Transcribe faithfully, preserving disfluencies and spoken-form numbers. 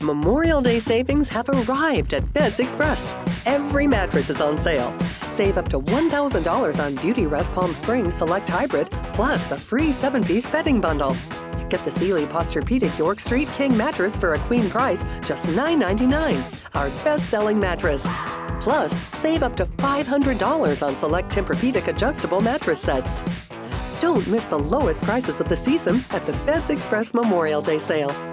Memorial Day savings have arrived at Bedzzz Express. Every mattress is on sale. Save up to one thousand dollars on Beauty Rest Palm Springs Select Hybrid, plus a free seven-piece bedding bundle. Get the Sealy Posturepedic York Street King mattress for a queen price, just nine ninety-nine, our best-selling mattress. Plus, save up to five hundred dollars on select Tempur-Pedic adjustable mattress sets. Don't miss the lowest prices of the season at the Bedzzz Express Memorial Day sale.